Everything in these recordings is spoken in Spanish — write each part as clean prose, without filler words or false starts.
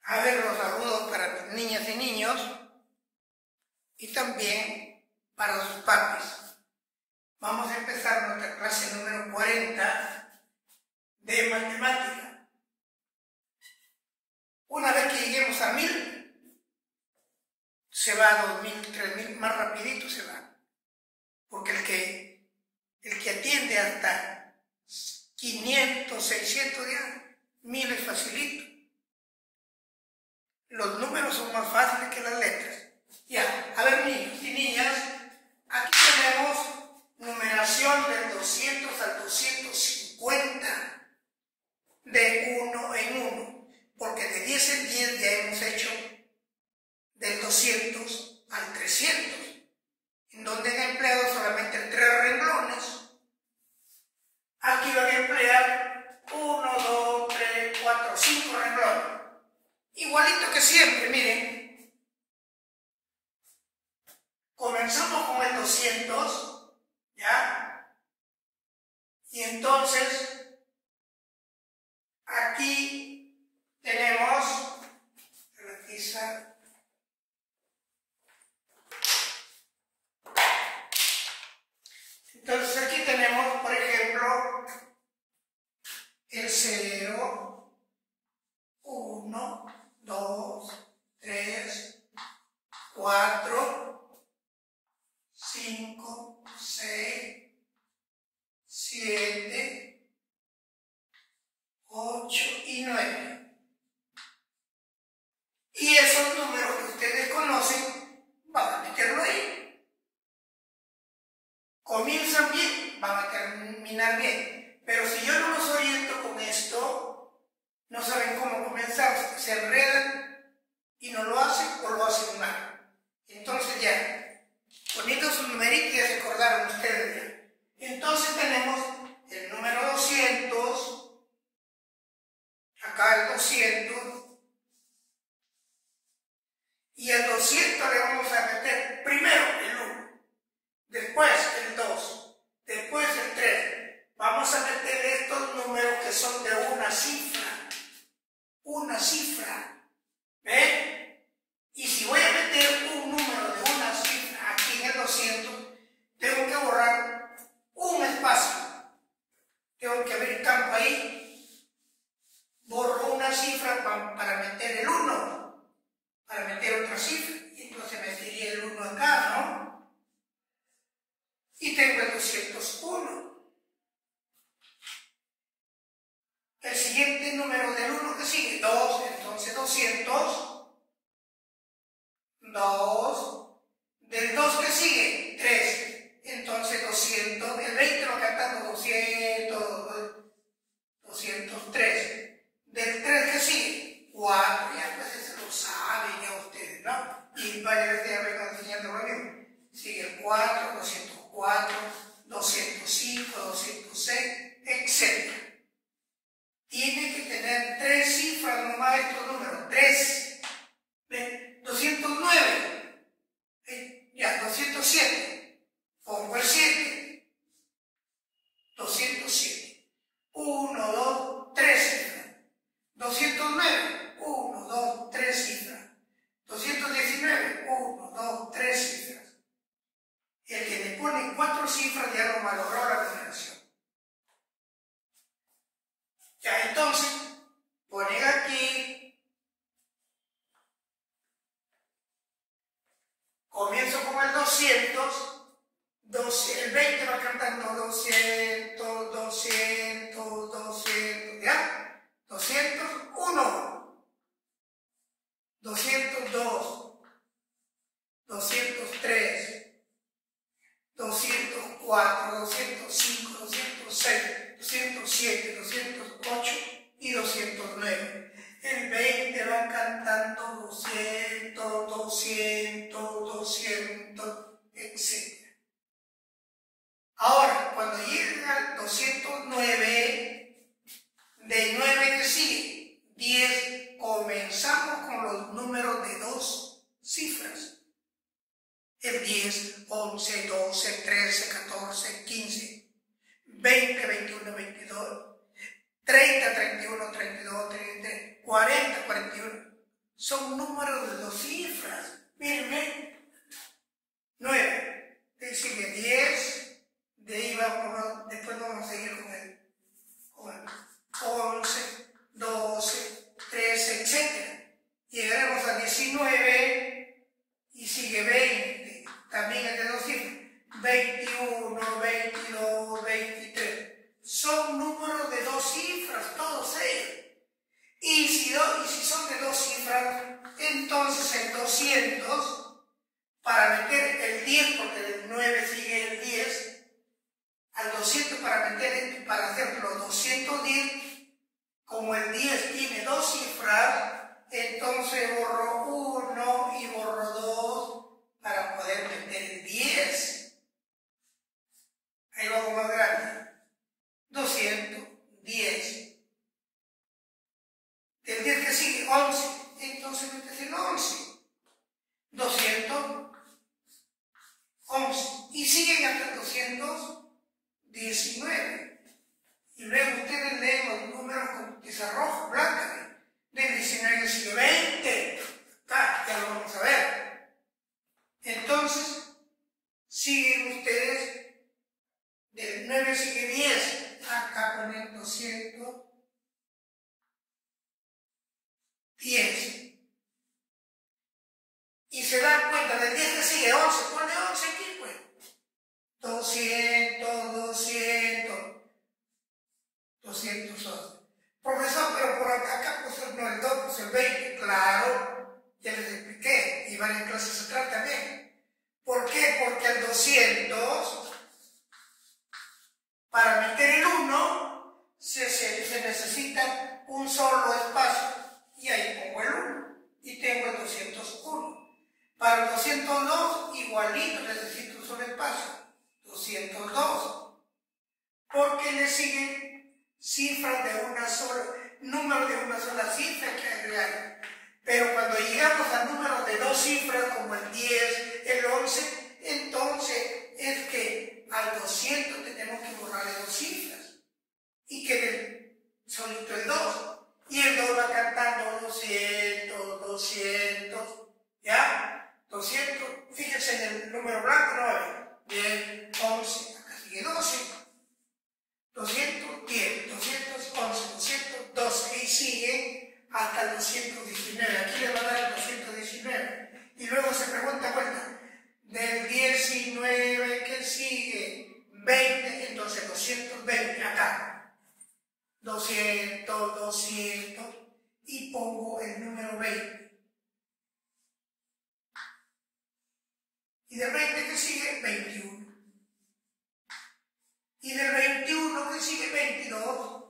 A ver, los saludos para mis niñas y niños y también para sus papis. Vamos a empezar nuestra clase número 40 de matemática. Una vez que lleguemos a 1000, se va a 2000, 3000, más rapidito se va. Porque el que atiende hasta 500, 600 días, 1000 es facilito. Los números son más fáciles que las letras. Ya, a ver niños y niñas, aquí tenemos numeración del 200 al 250, de 1 en 1, porque de 10 en 10 ya hemos hecho del 200 al 300, en donde han empleado solamente 3 renglones. Aquí van a emplear 1, 2, 3, 4, 5 renglones. Igualito que siempre, miren. Comenzamos con el 200, ¿ya? Y entonces, aquí tenemos la tiza. Entonces aquí tenemos, por ejemplo, el 0, 1, 2, 3, 4, 5, 6, 7, 8 y 9. Y esos números que ustedes conocen, van a meterlo ahí. Comienzan bien, van a terminar bien. Pero si yo no los oriento con esto, no saben cómo comenzar, se enredan y no lo hacen o lo hacen mal. Entonces ya, poniendo su numerito ya se acordaron ustedes ya. Entonces tenemos el número 200, acá el 200, y el 200 le vamos a meter primero el 1, después el 2, después el 3. Vamos a meter estos números que son de una cifra. Una cifra, ¿ven? Y si voy a meter un número de una cifra aquí en el 200, tengo que borrar un espacio. Tengo que abrir campo ahí. Borro una cifra para meter el 1, para meter otra cifra. Y entonces metería el 1 acá, ¿no? Y tengo el 201. El siguiente número del 1 que sigue, 2, entonces 200, 2, del 2 que sigue, 3, entonces 200, el 20 lo cantando 200, 203, del 3 que sigue, 4, ya pues se lo saben ya ustedes, ¿no? Y varias veces ya vengo enseñando lo mismo, sigue el 4, 204, 205, 206, etc. Tiene que tener 3 cifras nomás estos números, 3. 209, ya, 207, pongo el 7, 207, 1, 2, 3 cifras, 209, 1, 2, 3 cifras, 219, 1, 2, 3 cifras. El que le pone 4 cifras ya lo malogró la numeración. Ya, entonces, ponen aquí, comienzo con el 200, el 20 va cantando 200, 200, 200, ¿ya? 201, 202, 203, 204, 205, 206, 207, 208 y 209. El 20 van cantando 200, 200, 200, etc. Ahora, cuando llega al 209, de 9 que sigue, 10, comenzamos con los números de 2 cifras. El 10, 11, 12, 13, 14, 15, 20, 21, 22, 30, 31, 32, 33, 40, 41, son números de 2 cifras. Miren, 9. Le sigue 10. De ahí después vamos a seguir con el 11, 12, 13, etc. Llegaremos a 19 y sigue 20. También es de 2 cifras. 21, 22, 23. Son números de 2 cifras, todos ellos. Y si son de 2 cifras, entonces el 200, para meter el 10, porque del 9 sigue el 10, al 200 para hacerlo 210, como el 10 tiene 2 cifras, entonces borro 1 y borro 2 para poder meter el 10. Ahí lo hago más grande. 210. Del 10 que sigue, 11. Entonces metes el 11. 211. Y siguen hasta el 219. Y luego ustedes leen los números con tiza roja, blanca. Del 19 sigue 20. Ya lo vamos a ver. Entonces, siguen ustedes. Del 9 sigue 10. Acá ponen 210. Y se dan cuenta, del 10 que sigue 11. Ponle 11 aquí, pues. 211. Profesor, pero por acá puso no el 2, puso el 20. Claro, ya les expliqué. Y varias clases atrás también. ¿Por qué? Porque al 200, para meter el 1, se necesita un solo espacio. Y ahí pongo el 1. Y tengo el 201. Para el 202, igualito, necesito un solo espacio. 202. Porque le siguen cifras de una sola, números de una sola cifra que agregar. Pero cuando llegamos a números de 2 cifras, como el 10, el 11, entonces es que al 200 tenemos que borrarle 2 cifras. Y quede solito el 2. Y el 2 va cantando 200, 200, ¿ya? 200, fíjense en el número blanco, 9, 10, 11, acá sigue 12, 210, 211, 212, y sigue hasta el 219, aquí le va a dar el 219, y luego se pregunta, del 19 que sigue, 20, entonces 220, acá. 200, 200, y pongo el número 20. Y del 20 que sigue, 21. Y del 21 que sigue, 22.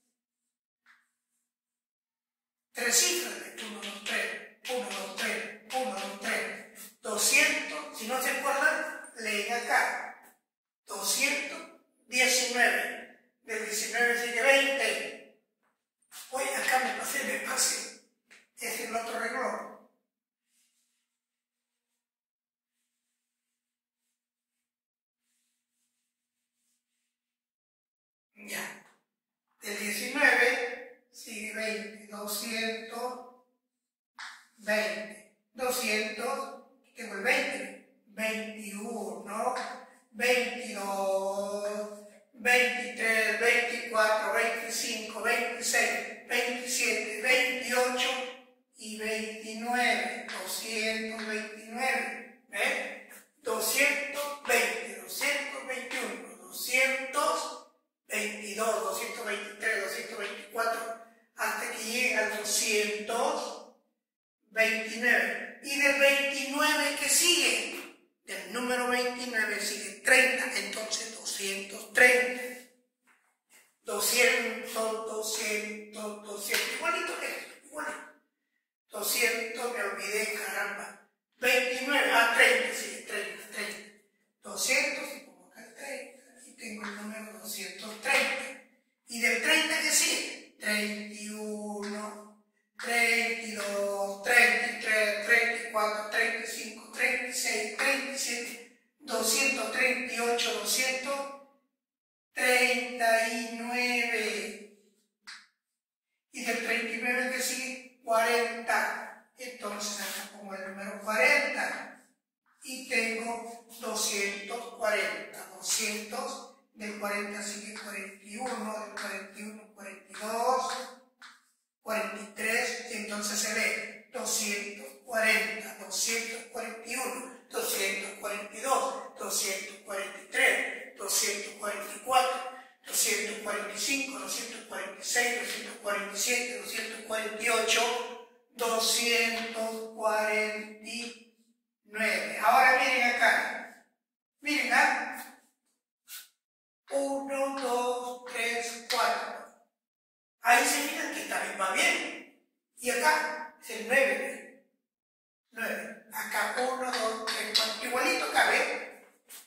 3 cifras, 1, 2, 3, 1, 2, 3, 1, 2, 3. 200, si no se acuerdan, leen acá. 219. Del 19 sigue 20. Oye, acá me pasé. Es el otro renglón. Ya. Del 19 sigue 20. 220. 200. Tengo el 20. 21. 22. 23, 24, 25, 26, 27, 28 y 29. 229. ¿Ven? 220, 221, 222, 223, 224, hasta que llegue al 229. Y del 29 que sigue, del número 29 sigue 30, entonces 230. 200, 200, 200, igualito que esto, igualito. 200, me olvidé, caramba. 29, 30, sí, 30. 200, y pongo acá el 30, y tengo el número 230. Y del 30 que sigue, 31, 32, 33, 34, 35, 36, 37, 238, 239. Y del 39 que sigue, 40. y tengo 240. 200, del 40 sigue 41, del 41, 42, 43, y entonces se ve 240, 241, 242, 243, 244, 245, 246, 247, 248, 249. Ahora miren acá. Miren acá. 1, 2, 3, 4. Ahí se fijan que también va bien. Y acá es el 9. 9. Acá 1, 2, 3, 4. Igualito acá, ¿ven?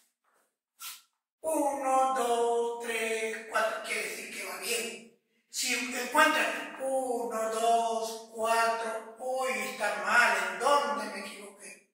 1, 2, 3, 4. Quiere decir que va bien. Si encuentran 1, 2, 4. Uy, está mal. ¿En dónde me equivoqué?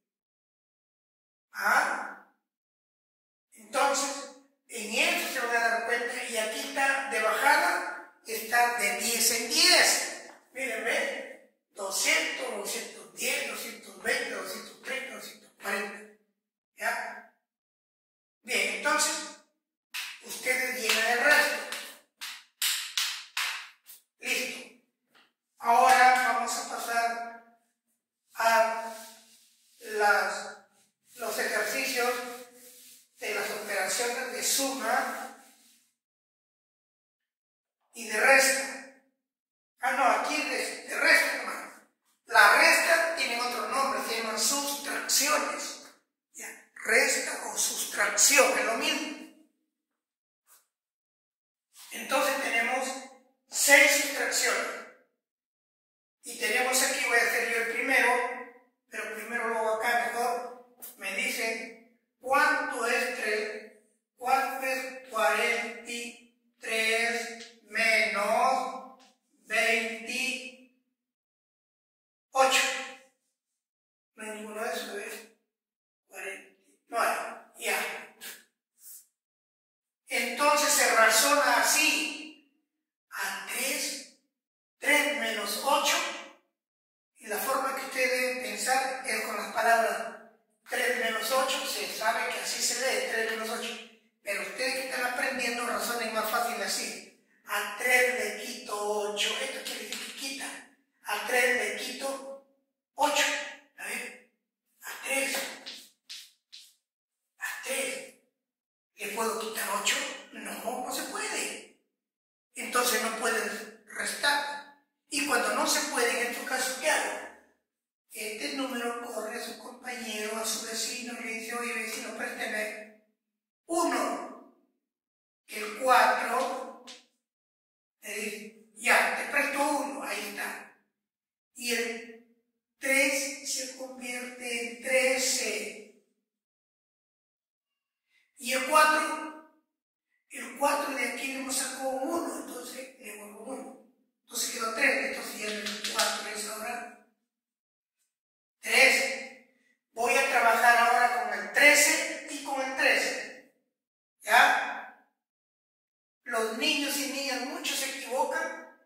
¿Ah? Entonces, en eso se van a dar cuenta. Y aquí está de bajada. Está de 10 en 10. Miren, ¿ven? 200, 210, 220, 230, 240. ¿Ya? Bien, entonces, ustedes llenan el resto. Listo. Ahora vamos a pasar a los ejercicios de las operaciones de suma y de resta. Ah, no, aquí de resta nomás. La resta tienen otro nombre, se llaman sustracciones. ¿Ya? Resta o sustracción, es lo mismo. Entonces tenemos 6 sustracciones. Y tenemos aquí, voy a hacer yo el primero, pero primero lo hago acá mejor. Me dicen, ¿cuánto es 43 menos 28? No hay ninguno de esos, ¿ves? 40. No hay, ya. Entonces se razona así. A 3 menos 8. Y la forma que ustedes deben pensar es con las palabras 3 menos 8. Se sabe que así se lee, 3 menos 8. Pero ustedes que están aprendiendo razonen más fácil así. A 3 le quito 8. Esto quiere decir que quita. A 3 le quito 8. A ver. A 3. A 3. ¿Le puedo quitar 8? No, no se puede. Entonces no pueden restar. Y cuando no se puede, en estos casos, ¿qué hago? Este número corre a su compañero, a su vecino, y le dice, oye vecino, présteme 1. El 4 le dice, ya, te presto 1, ahí está. Y el 3 se convierte en 13. Y el 4 de aquí le hemos sacado 1, entonces le vuelvo 1. Entonces quedó 3, entonces ya el 4 es ahora 13. Voy a trabajar ahora con el 13 y con el 13. ¿Ya? Los niños y niñas, muchos se equivocan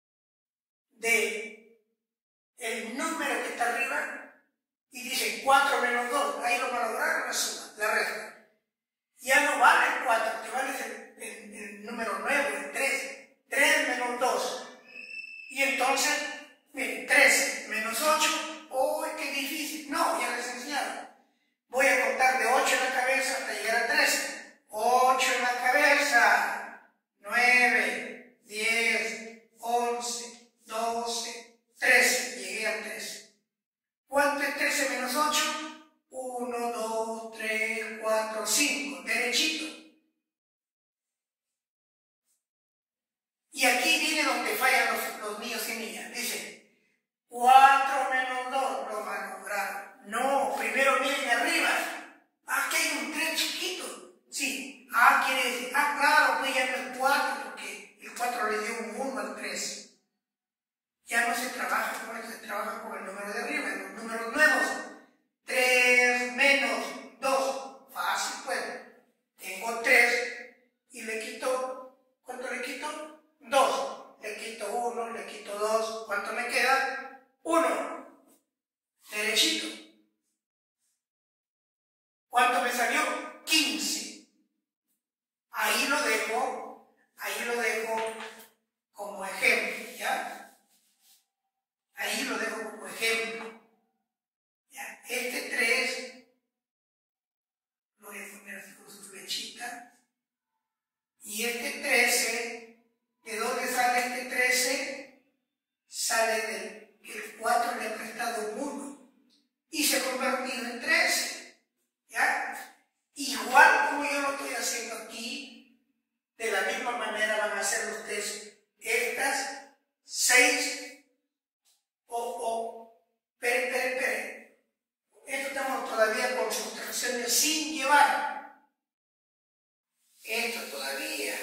de el número que está arriba y dicen 4 menos 2. Ahí lo van a lograr la suma, la resta. Ya no vale el 4, te vale el número 9, el 3. 3 menos 2. Y entonces, miren, 13 menos 8. ¡Uy, qué difícil! No, ya les enseñaron. Voy a contar de 8 en la cabeza hasta llegar a 13. 8 en la cabeza. 9, 10, 11, 12, 13. Llegué a 13. ¿Cuánto es 13 menos 8? 1, 2, 3, 4, 5. Derechito. Y aquí viene donde fallan los niños y niñas. Dice, 4 menos 2. Lo van a lograr. No, primero miren arriba. Aquí hay un 3 chiquito. Sí. Quiere decir, claro, pues ya no es 4, porque el 4 le dio un 1 al 3. Ya no se trabaja con eso, se trabaja con el número de arriba, los números nuevos. 3 menos 2. Fácil, pues. Tengo 3 y le quito, ¿cuánto le quito? 2. Le quito 1, le quito 2. ¿Cuánto me queda? 1. Derechito. ahí lo dejo como ejemplo. ¿Ya? Este 3 lo voy a poner así con su flechita. Y este 13, ¿de dónde sale este 13? Sale del que el 4 le ha prestado un 1 y se ha convertido en 13. ¿Ya? Igual como yo lo estoy haciendo aquí, de la misma manera van a hacer ustedes estas 6 espere. Esto estamos todavía con sustracciones sin llevar. Esto todavía.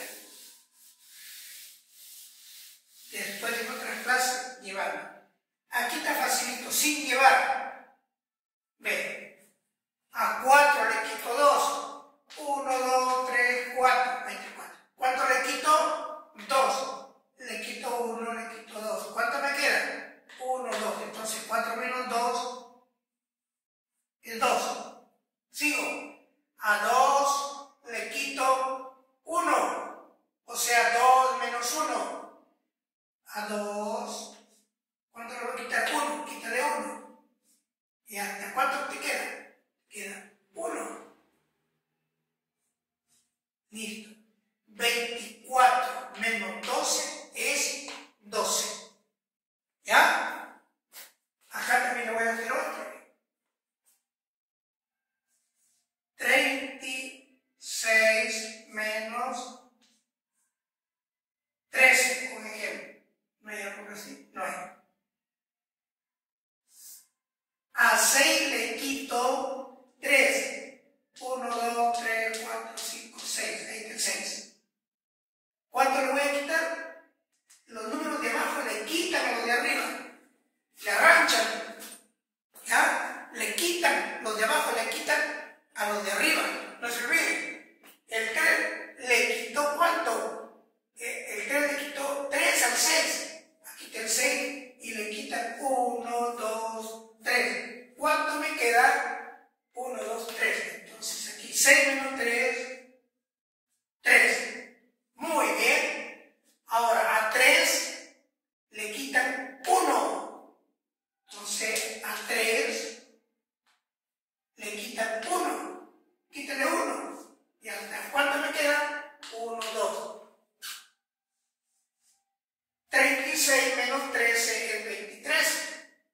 Después en otras clases, llevar. Aquí está facilito, sin llevar. Ve. A 4 le quito 2. 1, 2, 3, 4. Ahí está 4. ¿Cuánto le quito? 2. Le quito 1, le quito 2. ¿Cuánto me queda? 1, 2. Entonces 4 menos 2 es 2. Sigo. A 2 le quito 1. O sea, 2 menos 1. A 2. ¿Cuánto le voy a quitar? 1. Quítale 1. ¿Y hasta cuánto te queda? Queda 1. Listo. 24 menos 12 es 12. ¿Ya? Acá también le voy a hacer otro. 36 menos 13, un ejemplo. ¿No hay algo así? No hay. A 6 le quito 3. 1, 2, 3, 4, 5, 6. Ahí está el 6. ¿Cuánto le voy a quitar? Los números de abajo le quitan a los de arriba. Le arranchan. ¿Ya? Le quitan. Los de abajo le quitan a los de arriba. No se olviden. El 3 le quitó ¿cuánto? El 3 le quitó 3 al 6. Aquí está el 6 y le quitan 1, 2, 3. ¿Cuánto me queda? 1, 2, 3. Entonces aquí 6 menos 3, 3. Muy bien. Ahora a 3 le quitan 1. Entonces a 3 le quitan 1. Quítale 1. ¿Y hasta cuánto me queda? 1, 2. 36 menos 13 es 23.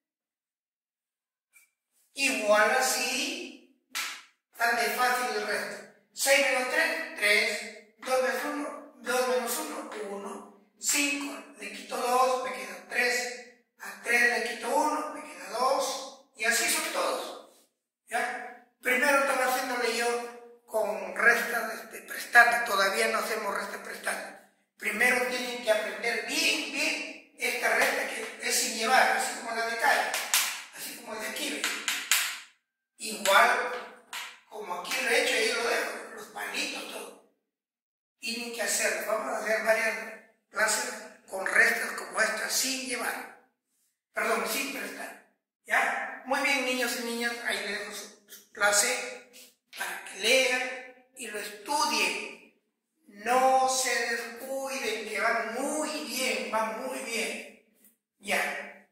Igual así, tan de fácil el resto. 6 menos 3, 3. 2 menos 1, 2 menos 1, 1. 5, le quito 2, me queda 3. A 3 le quito 1, me queda 2. Y así son todos. ¿Ya? Primero estaba haciéndole yo con restas prestando. Todavía no hacemos restas prestando. Primero tienen que aprender bien esta resta que es sin llevar, así como la de calle, así como el de aquí. Igual, como aquí lo he hecho, ahí lo dejo, los palitos, todo. Tienen que hacerlo. Vamos a hacer varias clases con restas como esta, sin llevar. Perdón, sin prestar. ¿Ya? Muy bien, niños y niñas, ahí les dejo su clase para que lean y lo estudien. No se descuiden, que van muy bien. Ya.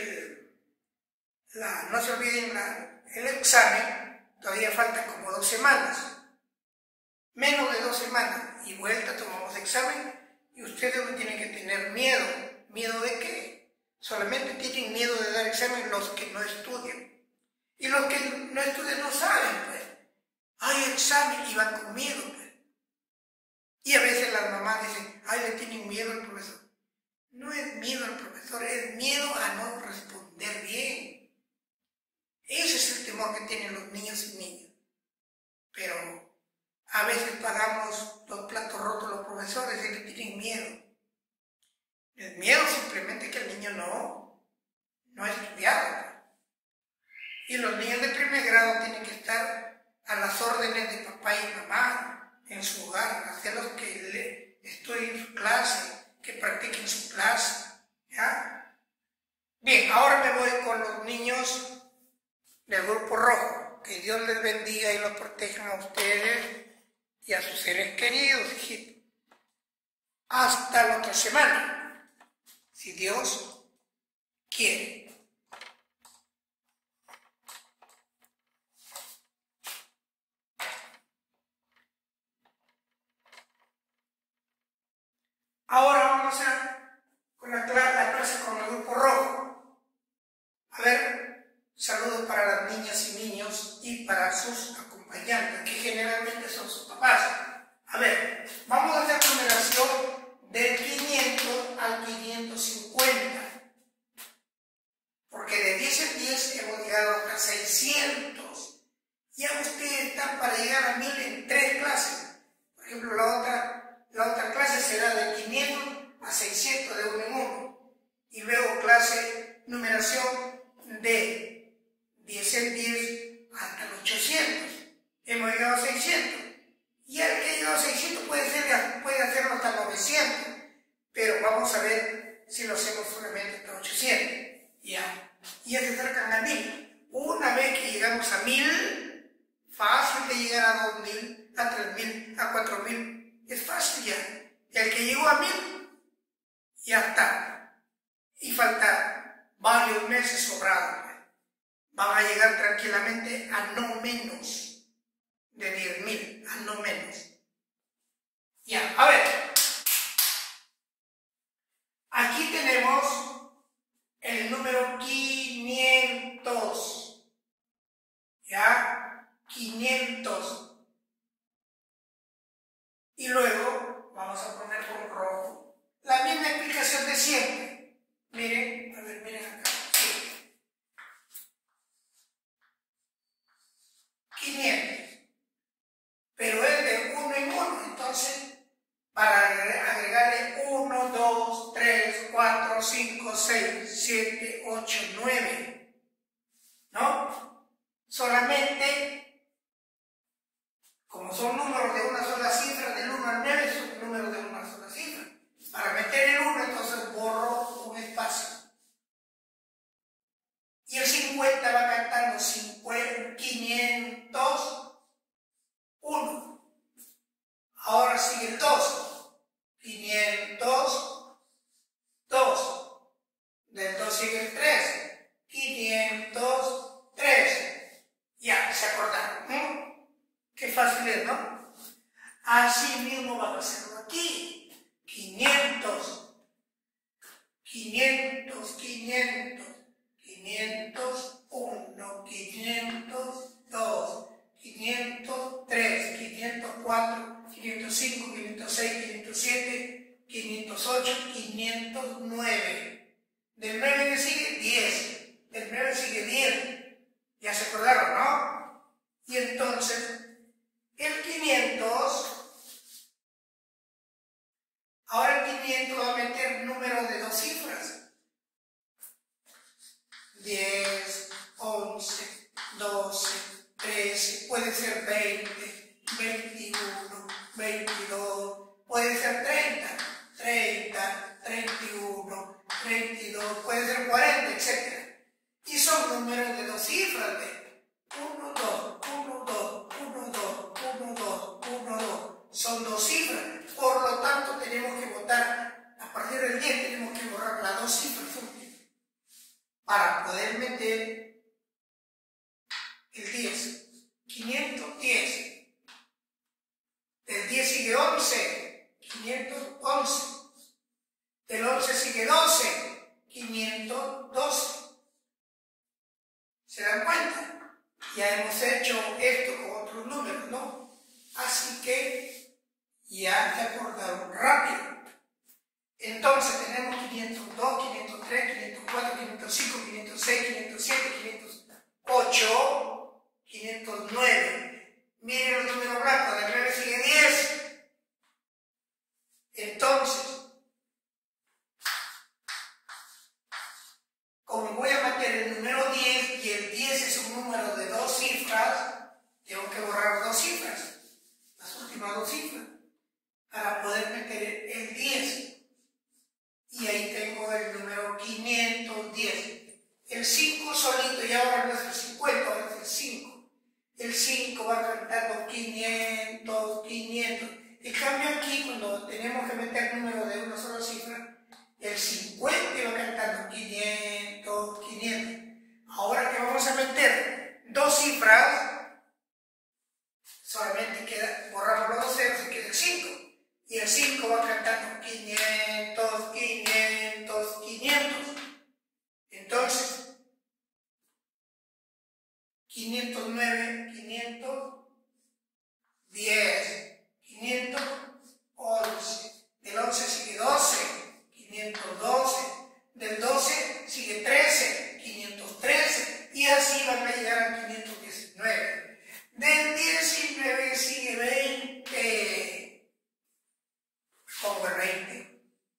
No se olviden el examen, todavía faltan como 2 semanas. Menos de 2 semanas. Y vuelta, tomamos examen y ustedes no tienen que tener miedo. ¿Miedo de qué? Solamente tienen miedo de dar examen los que no estudian. Y los que no estudian no saben, pues. Hay examen y van con miedo, pues. Y a veces las mamás dicen, ay, le tienen miedo al profesor. No es miedo al profesor, es miedo a no responder bien. Ese es el temor que tienen los niños y niñas. Pero a veces pagamos los platos rotos los profesores y le tienen miedo. El miedo simplemente que el niño no ha estudiado. Y los niños de primer grado tienen que estar a las órdenes de papá y mamá en su hogar, hacerlos que estudien su clase, que practiquen su clase. ¿Ya? Bien, ahora me voy con los niños del grupo rojo. Que Dios les bendiga y los proteja a ustedes y a sus seres queridos, hijitos. Hasta la otra semana, si Dios quiere. Ahora vamos con la clase con el grupo rojo. A ver, saludos para las niñas y niños y para sus acompañantes, que generalmente son sus papás. A ver, vamos a hacer numeración del 500 al 550. Porque de 10 en 10 hemos llegado hasta 600. Ya ustedes están para llegar a 1000 en 3 clases. Por ejemplo, la otra clase será de 500 a 600 de uno en uno. Y luego clase numeración de 10 en 10 hasta los 800. Hemos llegado a 600. Y el que ha llegado a 600 puede hacerlo hasta 900. Pero vamos a ver si lo hacemos solamente hasta 800. Ya se acercan a 1000. Una vez que llegamos a 1000, fácil de llegar a 2000, a 3000, a 4000. Es fácil ya. El que llegó a 1000, ya está. Y falta varios meses sobrados. Van a llegar tranquilamente a no menos de 10.000, a no menos. Ya, a ver. Aquí tenemos el número 500. ¿Ya? 500. Y luego vamos a poner con rojo la misma explicación de siempre. Miren, a ver, miren acá. Sí. 500. Pero es de uno en uno. Entonces, para agregarle 1, 2, 3, 4, 5, 6, 7, 8, 9. ¿No? Solamente, como son números de una sola cifra, del 1 al 9 son números de una sola cifra. Para meter el 1, entonces borro un espacio. Y el 50 va cantando 501. Ahora sigue el 2. 502. Del 2 sigue el 3. 503. Ya, ¿se acordaron? Qué fácil es, ¿no? Así mismo vamos a hacerlo aquí. 500. 500, 500. 501, 502, 503, 504, 505, 506, 507, 508, 509. Del 9 que sigue, 10. Del 9 sigue 10. Ya se acordaron, ¿no? Y entonces, el 500, ahora el 500 va a meter números de 2 cifras. 10, 11, 12, 13, puede ser 20, 21, 22, puede ser 30, 30, 31, 32, puede ser 40, etc. Y son números de 2 cifras, de 1, 2, 1, 2, 1, 2, 1, 2, 1, 2. Son 2 cifras. Por lo tanto, tenemos que votar, a partir del 10 tenemos que borrar las 2 cifras para poder meter el 10. 510. Del 10 sigue 11. 511. Del 11 sigue 12. 512. ¿Se dan cuenta? Ya hemos hecho esto con otros números, ¿no? Así que ya se acordaron rápido. Entonces tenemos 502, 503, 504, 505, 506, 507, 508, 509. Miren el número blanco, del 9 sigue 10. Entonces, como voy a meter el número 10 y el 10 es un número de 2 cifras, tengo que borrar 2 cifras, las últimas 2 cifras, para poder meter el 10. Y ahí tengo el número 510. El 5 solito, y ahora no es el 50, ahora es el 5. El 5 va cantando 500, 500. En cambio aquí, cuando tenemos que meter números de una sola cifra, el 50 va cantando 500, 500. Ahora que vamos a meter 2 cifras, solamente queda, borramos los 2 ceros y queda el 5. Y el 5 va cantando 500. 509, 510, 511, del 11 sigue 12, 512, del 12 sigue 13, 513, y así van a llegar a 519. Del 19 sigue 20, pongo el 20.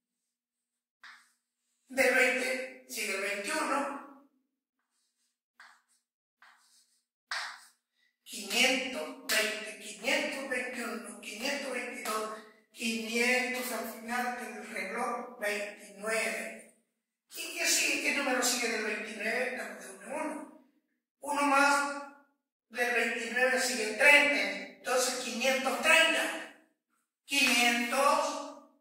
Del 20 sigue el 21, 520, 521, 522, 500 al final del reloj, 29. ¿Y qué sigue? ¿Qué número sigue del 29? Estamos de 1 en 1. Uno más del 29 sigue 30, entonces 530. 530,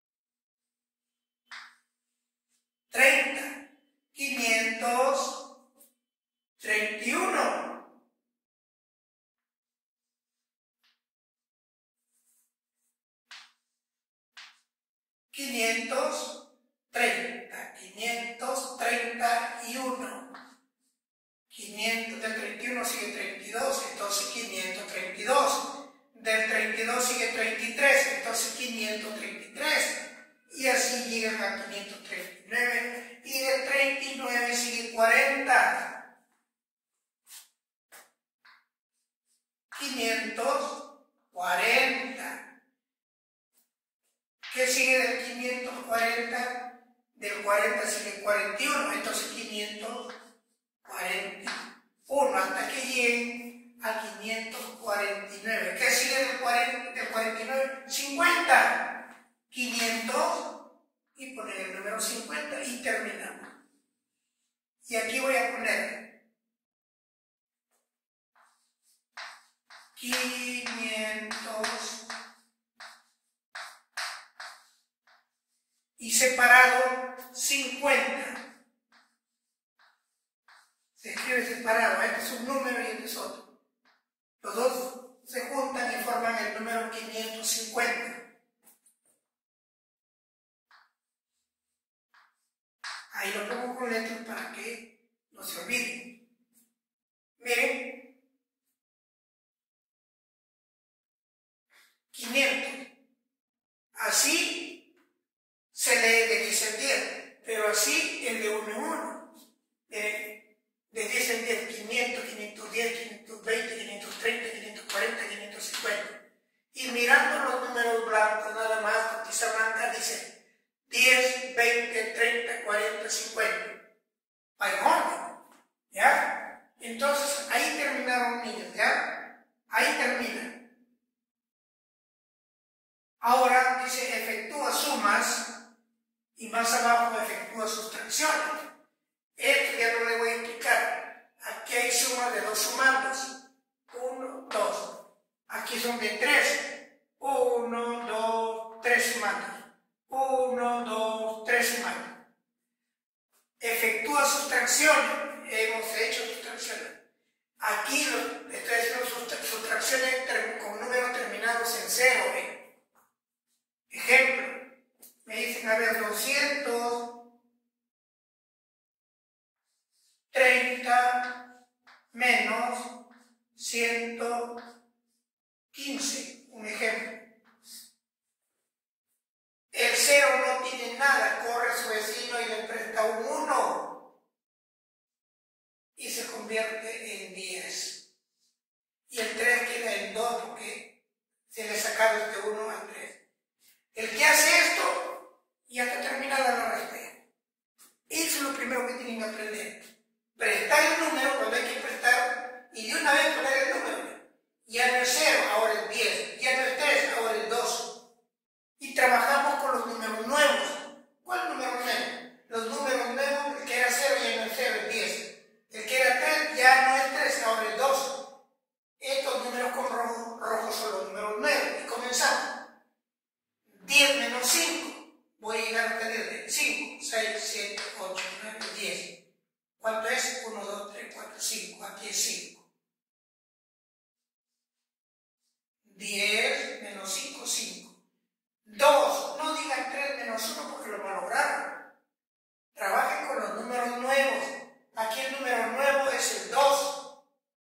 531, 530, 531, 500, del 31 sigue 32, entonces 532, del 32 sigue 33, entonces 533, y así llegan a 539, y del 39 sigue 40, 540. ¿Qué sigue del 540? Del 40 sigue 41, entonces 541, hasta que lleguen a 549. ¿Qué sigue del 49? 50. 500, y poner el número 50 y terminamos. Y aquí voy a poner 500 y separado 50. Se escribe separado, este es un número y este es otro. Los dos se juntan y forman el número 550. Ahí lo pongo con letras para que no se olviden. Miren, 500. Así se lee de 10 en 10, pero así el de 1 en 1. De 10 en 10, 500, 510, 520, 530, 540, 550. Y mirando los números blancos nada más, con tiza blanca dice 10, 20, 30, 40, 50. Hay orden, ¿ya? Entonces ahí terminaron, niños, ¿ya? Ahí termina. Ahora dice efectúa sumas y más abajo efectúa sustracciones. Esto ya no le voy a explicar. Aquí hay sumas de 2 sumandos. 1, 2. Aquí son de 3. 1, 2, 3 sumandos. 1, 2, 3 sumandos. Efectúa sustracciones. Hemos hecho sustracciones. Aquí estoy haciendo sustracciones con números terminados en 0. Ejemplo. Me dicen, a ver, 230 menos 115. Un ejemplo. El 0 no tiene nada, corre a su vecino y le presta un 1 y se convierte en 10. Y el 3 queda en 2 porque se le saca este 1 al 3. El que hace esto ya está terminada la resta. Eso es lo primero que tienen que aprender. Prestar el número cuando hay que prestar y de una vez poner el número. Ya no es 0, ahora es 10. Ya no es 3, ahora es 2. Y trabajamos con los números nuevos. ¿Cuál número nuevo? Los números nuevos, el que era 0 ya no es 0, es 10. El que era 3 ya no es 3, ahora es 2. Estos números con rojo son los números nuevos. Y comenzamos. 10 menos 5. Voy a llegar a tener 5, 6, 7, 8, 9, 10. ¿Cuánto es? 1, 2, 3, 4, 5. Aquí es 5. 10 menos 5, 5. 2. No digan 3 menos 1 porque lo malograron. Trabajen con los números nuevos. Aquí el número nuevo es el 2.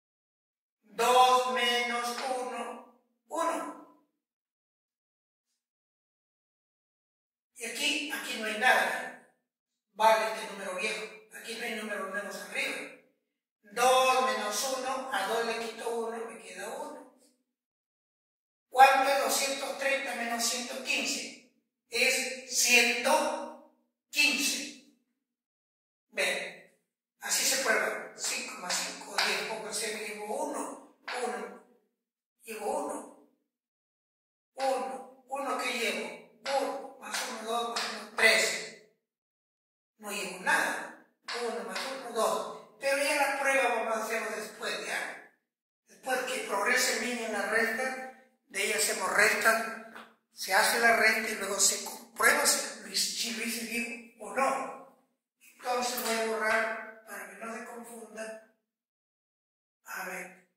segunda. A ver,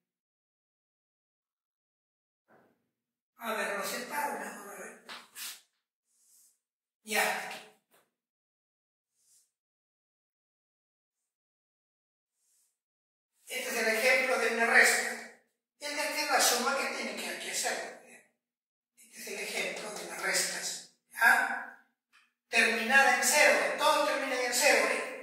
lo separo mejor, a ver. Ya. Este es el ejemplo de una resta. Esta es la suma que tiene que hacer. Este es el ejemplo de las restas. ¿Ya? Terminada en cero. Todo termina en cero.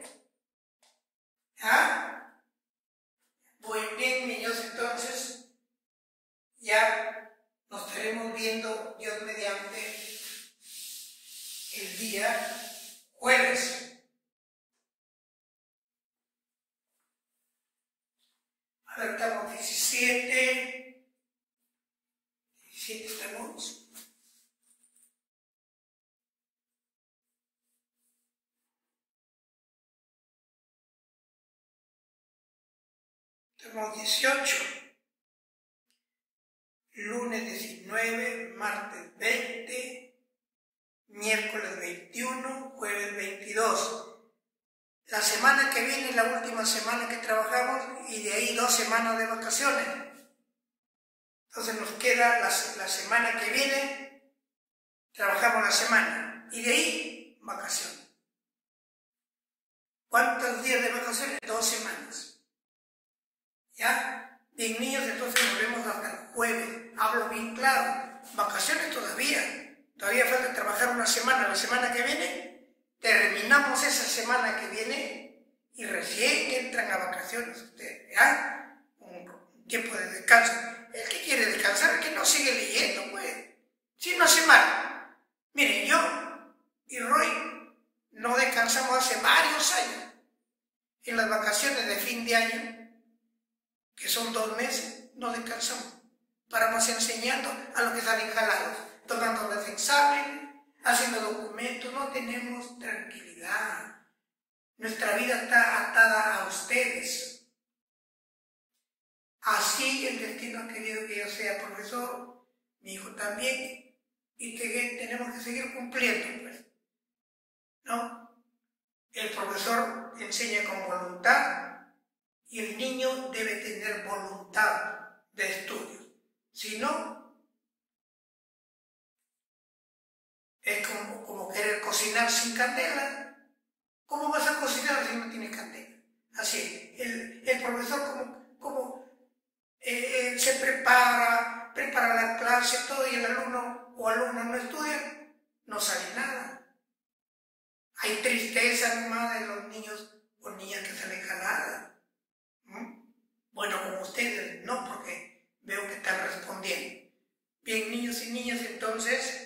¿Ya? Muy bien, niños, entonces ya nos estaremos viendo, Dios mediante, el día jueves. A ver, estamos 17 estamos. Estamos 18. Lunes 19, martes 20, miércoles 21, jueves 22. La semana que viene es la última semana que trabajamos y de ahí 2 semanas de vacaciones. Entonces nos queda la semana que viene, trabajamos la semana y de ahí vacaciones. ¿Cuántos días de vacaciones? 2 semanas. ¿Ya? Bien, niños, entonces nos vemos hasta el jueves. Hablo bien claro. Vacaciones todavía. Todavía falta trabajar una semana. La semana que viene, terminamos esa semana que viene y recién entran a vacaciones ustedes. ¿Ya? Un tiempo de descanso. El que quiere descansar, el que no sigue leyendo, pues. Si no hace mal. Miren, yo y Roy no descansamos hace varios años. En las vacaciones de fin de año, que son 2 meses, no descansamos. Paramos enseñando a los que salen jalados, tomando los exámenes, haciendo documentos, no tenemos tranquilidad. Nuestra vida está atada a ustedes. Así el destino ha querido que yo sea profesor, mi hijo también, y que tenemos que seguir cumpliendo, pues. ¿No? El profesor enseña con voluntad y el niño debe tener voluntad de estudio. Si no, es como querer cocinar sin candela. ¿Cómo vas a cocinar si no tienes candela? Así, el profesor se prepara la clase, todo, y el alumno o alumna no estudia, no sale nada. Hay tristeza nomás de los niños o niñas que salen jaladas. Bueno, como ustedes no, porque veo que están respondiendo. Bien, niños y niñas, entonces